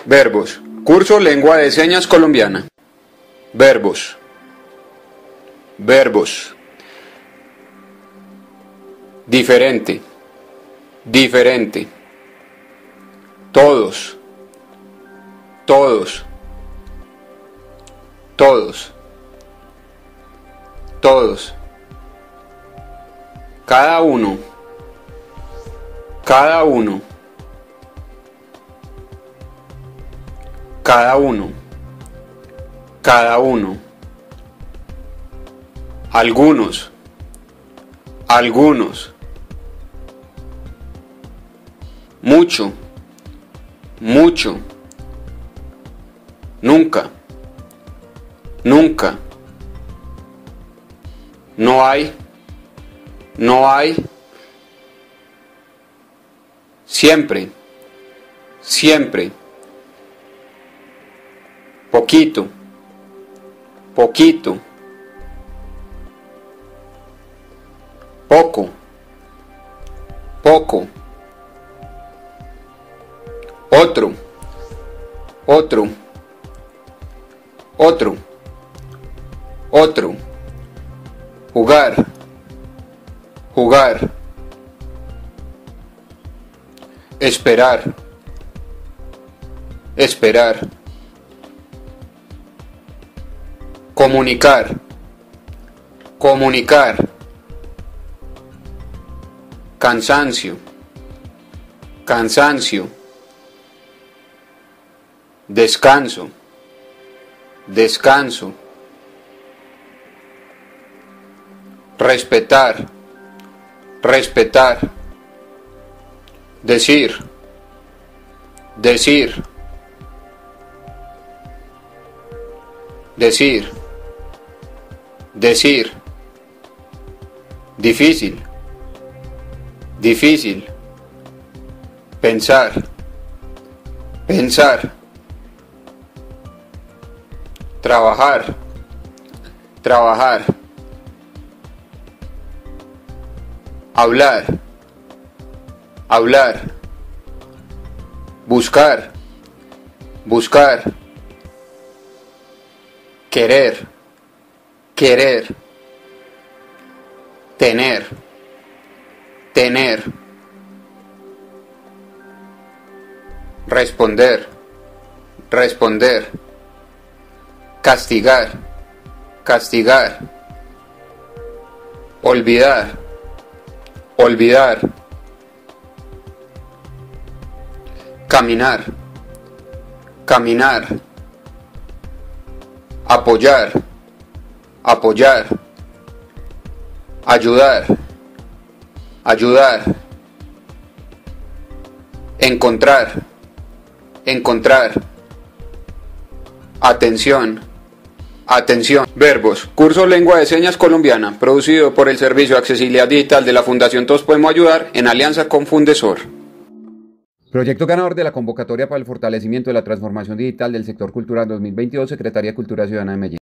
Verbos. Curso Lengua de Señas Colombiana. Verbos. Verbos. Diferente. Diferente. Todos. Todos. Todos. Todos. Cada uno. Cada uno. Cada uno. Cada uno. Algunos. Algunos. Mucho. Mucho. Nunca. Nunca. No hay. No hay. Siempre. Siempre. Poquito. Poquito. Poco. Poco. Otro. Otro. Otro. Otro. Jugar. Jugar. Esperar. Esperar. Comunicar. Comunicar. Cansancio. Cansancio. Descanso. Descanso. Respetar. Respetar. Decir. Decir. Decir. Decir. Difícil. Difícil. Pensar. Pensar. Trabajar. Trabajar. Hablar. Hablar. Buscar. Buscar. Querer. Querer. Tener. Tener. Responder. Responder. Castigar. Castigar. Olvidar. Olvidar. Caminar. Caminar. Apoyar. Apoyar. Ayudar. Ayudar. Encontrar. Encontrar. Atención. Atención. Verbos. Curso Lengua de Señas Colombiana, producido por el Servicio de Accesibilidad Digital de la Fundación Todos Podemos Ayudar en alianza con Fundesor. Proyecto ganador de la convocatoria para el fortalecimiento de la transformación digital del sector cultural 2022, Secretaría de Cultura Ciudadana de Medellín.